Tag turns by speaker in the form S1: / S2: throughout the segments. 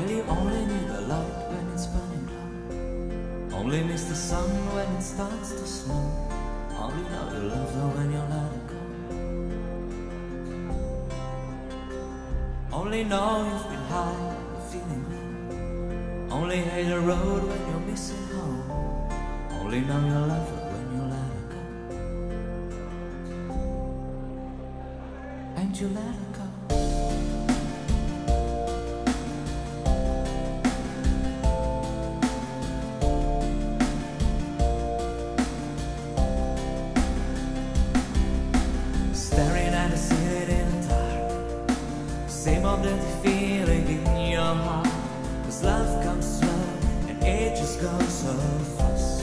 S1: Well, you only need the light when it's burning low. Only miss the sun when it starts to snow. Only know you love her when you let it go. Only know you've been high, feeling low. Only hate the road when you're missing home. Only know you love her when you let her go. And you let her go. Staring at the city in the dark, same old dirty feeling in your heart. 'Cause love comes slow and it just goes so fast.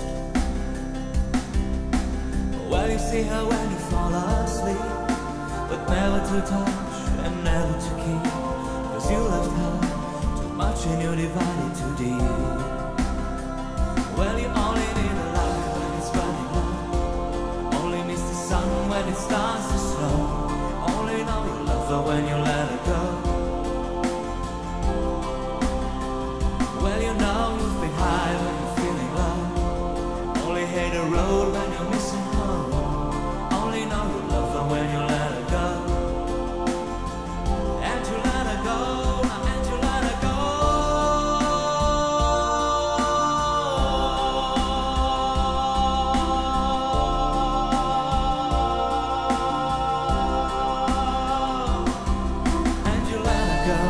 S1: Well, you see her when you fall asleep, but never to touch and never to keep. 'Cause you loved her too much and you divided too deep. Well, you only need a light when it's running low. Only miss the sun when it starts to snow. Only know you love her when you let her go. Well, you know you've been high when you're feeling low. Only hate the road when you're missing home. Only know you love her when you let her go. And you let her go, and you let her go. And you let her go.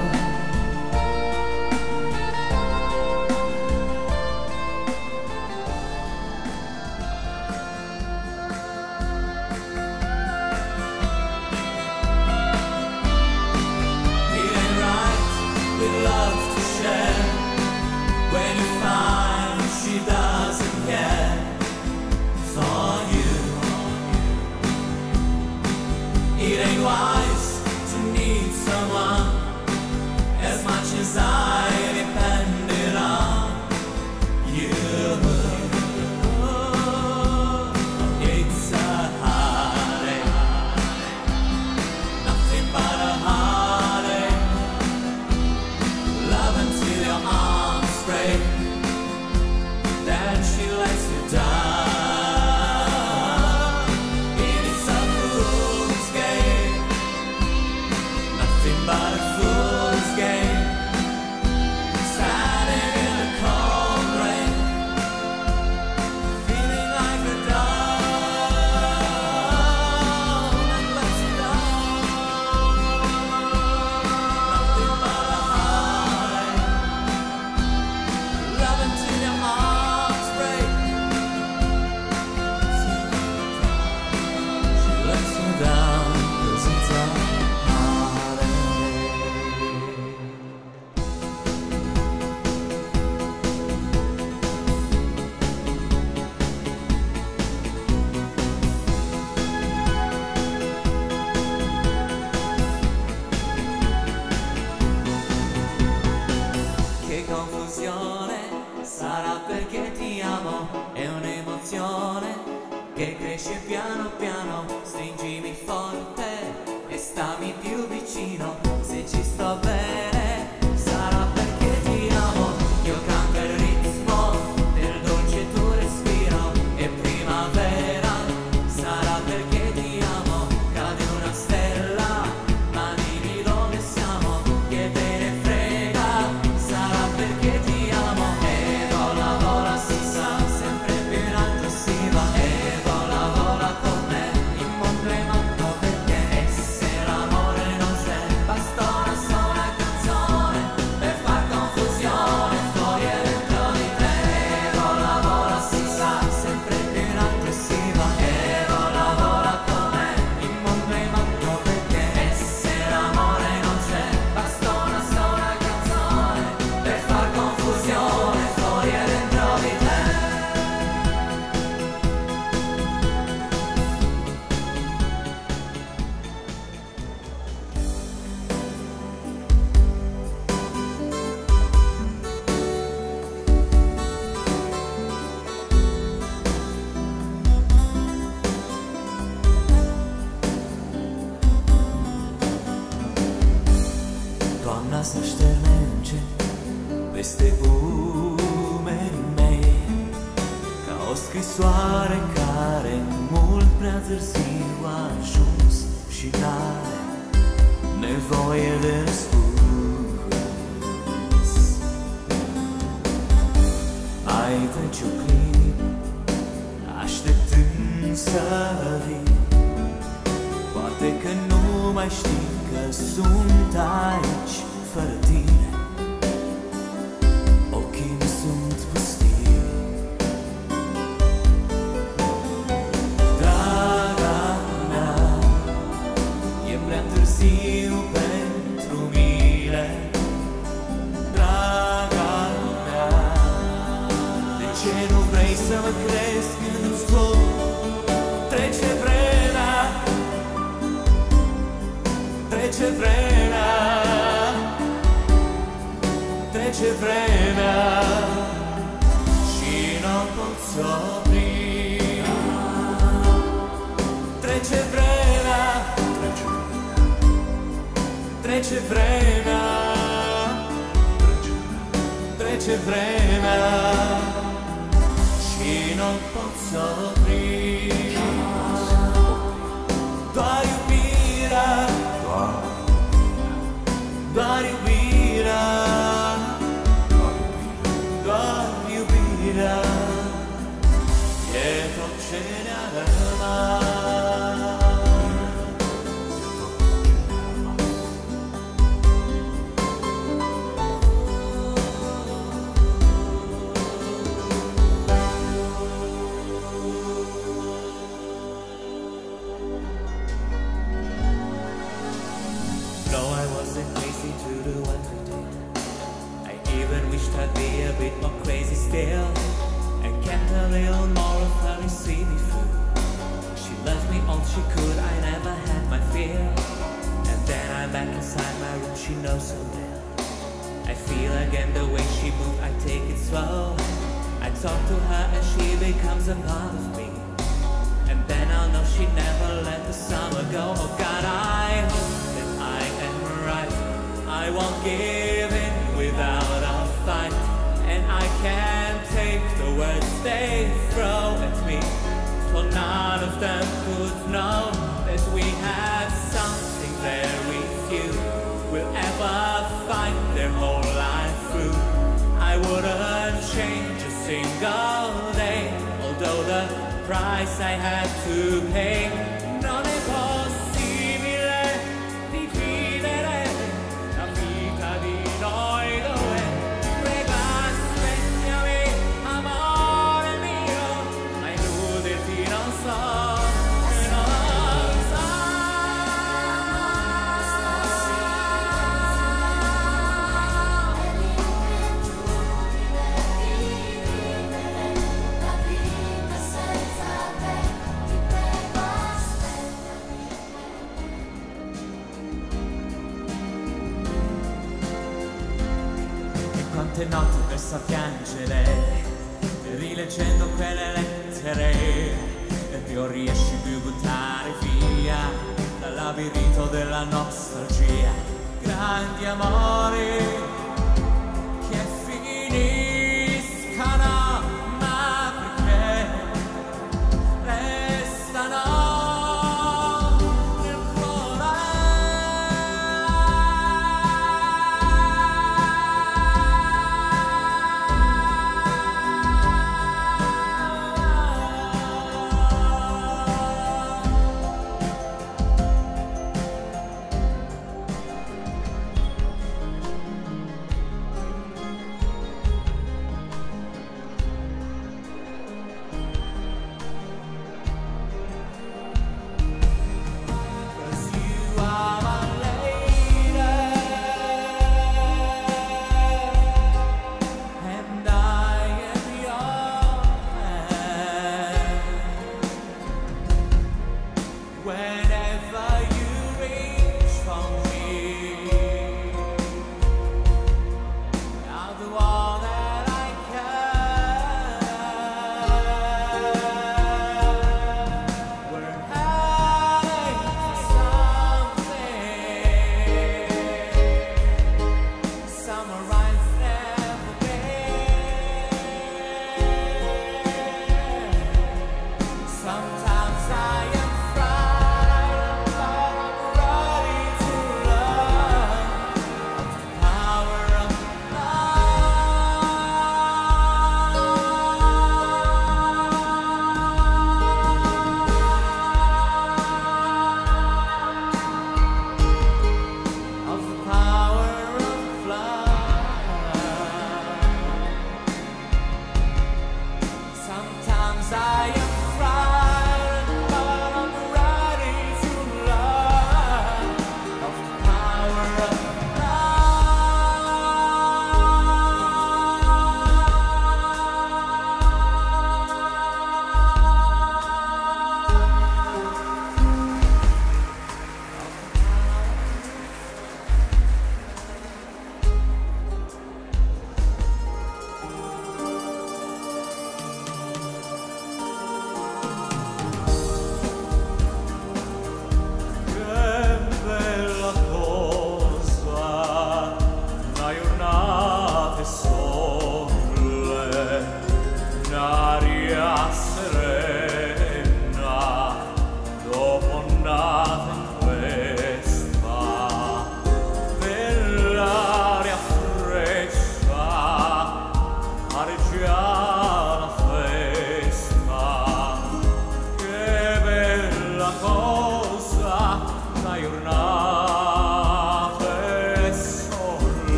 S1: It ain't right with love to share when you find she doesn't care for you. It ain't wise to need someone as much as I depended on you. It's a heartache, nothing but a heartache. Love until your arms break, then she lets you down. It's a fool's game, nothing but a fool's game. Standing in the cold rain, feeling like a down and lets you down. Nothing but a heartache. Love until your arms break. She lets you down 'cause it's a heartache. Che confusione, sarà perché ti amo, è un'emozione che cresce piano piano. Stringimi forte e stammi più vicino. Se ci sto bene, sarà perché ti amo. Io canto il ritmo del dolce tuo respiro. E primavera, sarà perché ti amo. Cade una stella, ma dimmi dove siamo. Che ve ne frega, sarà perché ti amo. E vola vola si sa, sempre più in alto si va. E vola vola con me, in mondo e mondo perché. E se l'amore non c'è, basta una sola canzone per far confusione fuori e dentro di te. E vola vola si sa, sempre più in alto si va. E vola vola con me, in mondo e mondo perché. E se l'amore non c'è, basta una sola canzone per far confusione fuori e dentro di te. Donna sa șterne încet soare care mult prea târziu a ajuns și n-are nevoie de răspuns. Ai trece o clipă așteptând să vii. Poate că nu mai știi că sunt aici fără tine. Ochii mi sunt pustii. Draga mea, e prea târziu pentru mine. Draga mea, de ce nu vrei să mă crezi când îți spun? Trece vremea, trece vremea, trece vremea și nu poți opri. Trece vremea, trece vremea, trece vremea și nu poți opri. Doar iubirea, doar iubirea, doar iubirea e tot ce ne-a rămas. Though I wasn't crazy to do what we did, I even wished I'd be a bit more crazy still, and kept a little more of her to see me through. She loved me all she could, I never had my fear. And then I'm back inside my room, she knows so well. I feel again the way she moved, I take it slow. I talk to her and she becomes a part of me. And then I'll know she never let the summer go. Oh God, I hope that I am right. I won't give in without a fight. And I can't take the words they throw at me, for none of them could know that we had something very few will ever find their whole life through. I wouldn't change a single day, although the price I had to pay. Non è possibile dividere la vita di noi due. Prego aspettami, amore mio, ma illuderti non so, non so. Quante notti perso a piangere, rileggendo quelle lettere, e non riesci più a buttare via dal labirinto della nostalgia. Grandi amori che finiscano, ma perché restano nel cuore. I am frightened, but I'm ready to learn of the power of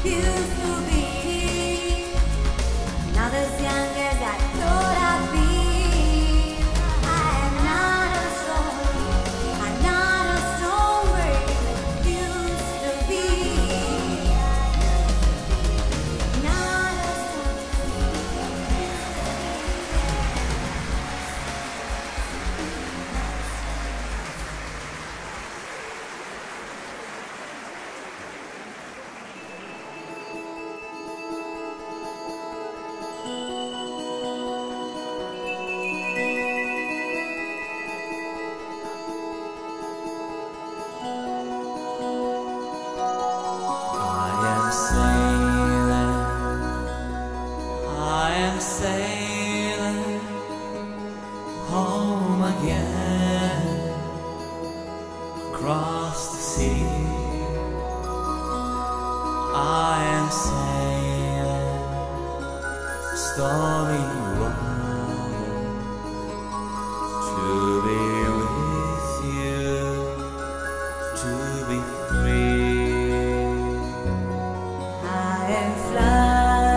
S2: used to be, not as young as I thought I'd be. I am not as strong, I'm not as strong as I used to be. Not as
S1: sailing home again across the sea. I am sailing stormy water to be with you, to be free.
S2: I am flying.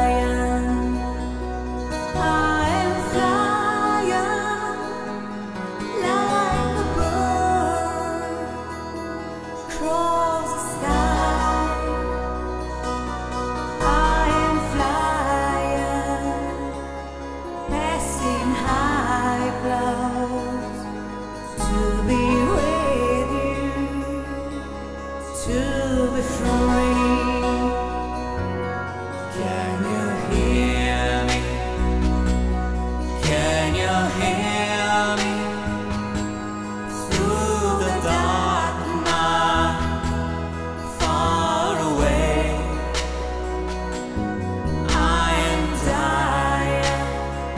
S2: Across the sky, I am flying, passing high clouds to be with you, to be free.
S1: Can you hear me? Can you hear me? Through the dark night, far away, I am dying,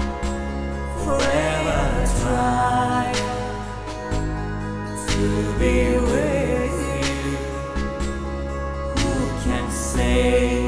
S1: forever trying to be with you. Who can say